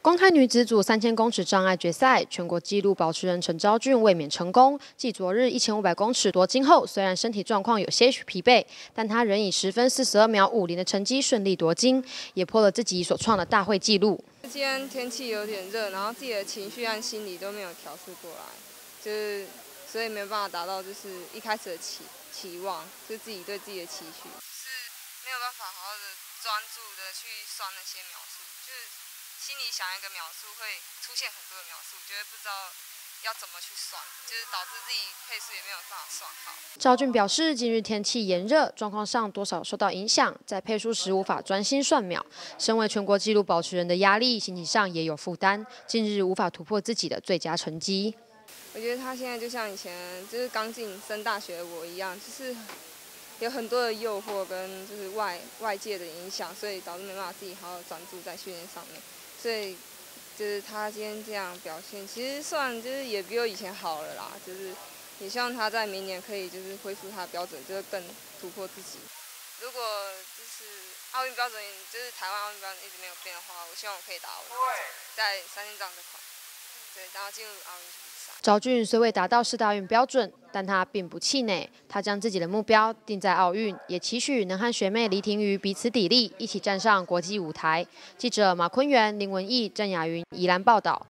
公开女子组3000公尺障碍决赛，全国纪录保持人陈昭俊卫冕成功。继昨日1500公尺夺金后，虽然身体状况有些许疲惫，但他仍以10分42秒50的成绩顺利夺金，也破了自己所创的大会纪录。 今天天气有点热，然后自己的情绪和心理都没有调试过来，所以没有办法达到就是一开始的期望，就是自己对自己的期许，是没有办法好好的专注的去算那些秒数，就是心里想一个秒数会出现很多的秒数，就会不知道要怎么去算，就是导致自己配速也没有办法算好。 昭俊表示，近日天气炎热，状况上多少受到影响，在配速时无法专心算秒。身为全国纪录保持人的压力，心理上也有负担，近日无法突破自己的最佳成绩。 我觉得他现在就像以前就是刚升大学的我一样，就是有很多的诱惑跟就是外界的影响，所以导致没办法自己好好专注在训练上面。所以就是他今天这样表现，其实算就是也比我以前好了啦。就是也希望他在明年可以就是恢复他的标准，就是更突破自己。如果就是奥运标准，就是台湾奥运标准一直没有变的话，我希望我可以达到我的标准，在3000障这块，对，然后进入奥运比赛。 昭俊虽未达到4大运标准，但他并不气馁。他将自己的目标定在奥运，也期许能和学妹黎婷瑜彼此砥砺，一起站上国际舞台。记者马坤元、林文义、郑雅云宜兰报道。